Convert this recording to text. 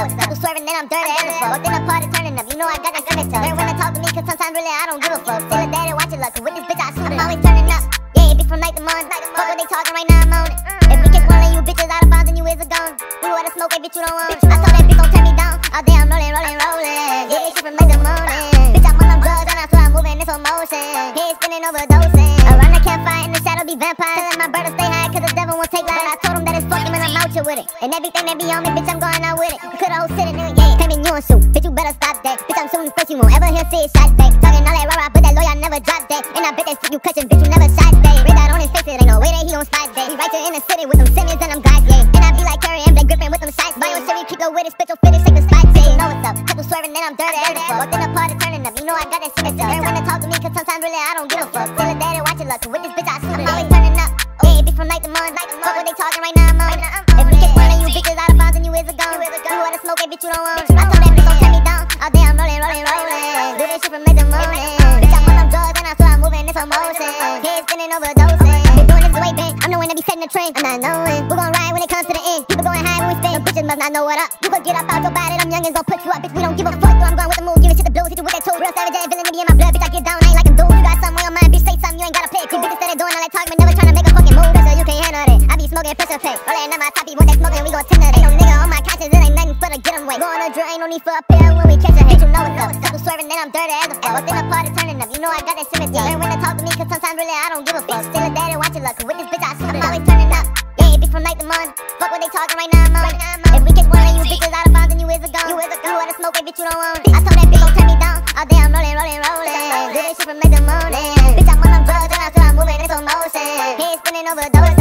up. Couple swerving, then I'm dirty as a fuck. Walked in the party turning up, you know I got that stomach tuck. Learn when to talk to me, cause sometimes really I don't give a fuck. Still a daddy, watch your luck, cause with this bitch I shoot it. I'm always turning up, yeah, it be from night to morning. Fuck what they talking, right now I'm on it. If we catch one of you bitches out of bounds, then you is a gone. You wanna smoke, hey bitch, you don't want it. I told that bitch don't turn me down, all day I'm rolling, rolling, rolling. Yeah, shit from night to morning. Bitch, I'm on them drugs, and I swear I'm moving in slow motion. Head spinning, overdosing. Around the campfire, in the shadow be vampires. Telling my brother stay high, cause the devil won't take life. I told him that it's fucking when I'm out here with it. And everything that be on me, bitch, I'm going out with it. You coulda whole sitting, nigga, yeah. Claiming you on shoot, bitch, you better stop that. Bitch, I'm shooting first, you won't ever hear see it shot back. Talking all that rah-rah, but that lawyer never dropped that. And I bet that shit you catching, bitch, you never shot that. Red dot on his face, it ain't no way that he on spot that. He right there in the city with them Simmons and them guys, yeah. And I be like Curry and Blake Griffin with them shots. Bio Chevy, keep go with it, spit your finish, take the spot, yeah. You know what's up, couple swerving, then I'm dirty as a fuck. Walked in the party turning up, you know I got that shit tuck. Learn when to talk to me, cause sometimes really I don't give a fuck. Still a daddy, watch your luck, cause with this bitch I shoot it. I'm always turning up, yeah, it be from night to morning. Fuck what they talking, right now I'm on it. If we catch one of you bitches out of bounds, then you is a gone. You wanna smoke, hey bitch, you don't want it. I told that bitch don't turn me down, all day I'm rolling, rolling, rolling. Do this shit from night to morning. Bitch, I'm on them drugs, and I swear I'm moving in slow motion. Head spinning, overdosing. Been doing this the way back, I'm the one that be setting the trend. I'm not knowing, we gon' ride when it comes to the end. People going high when we spin, them bitches must not know what up. You gon' get up out your body, them youngins gon' put you up. Bitch, we don't give a fuck, though I'm going with the move, giving shit the blues. Hit you with that toe, real savage, that villain to be in my blood. Bitch, I get down, I ain't like them dudes. You got something on your mind, bitch, say something, you ain't gotta pick. These bitches started doing all that talk, but never tryna make a fucking move. So you can't handle that, I be smoking pressure pack. Rolling on my top, you want that smoking, we gon' tend to that. Ain't no nigga on my conscience, it ain't nothing for the get 'em wet. Go on a drill, ain't no need for a pill when we catch a hit, you know what's up. Couple swerving, then I'm dirty as a fuck. Walked in the party turning up, you know I got that shit tuck. Learn when to talk to me, cause sometimes really I don't give a fuck. Still a daddy, watch your luck, cause with this bitch I shoot it. I'm always turning up, yeah, it be from night to morning. Fuck what they talking, right now I'm on it. If we catch one of you bitches out of bounds, then you is a gone. You wanna smoke, hey bitch, you don't want it. I told that bitch don't turn me down, all day I'm rolling, rolling, rolling. Do this shit from night to morning. Bitch, I'm on them drugs, and I swear I'm moving in slow motion. Head spinning, overdosing.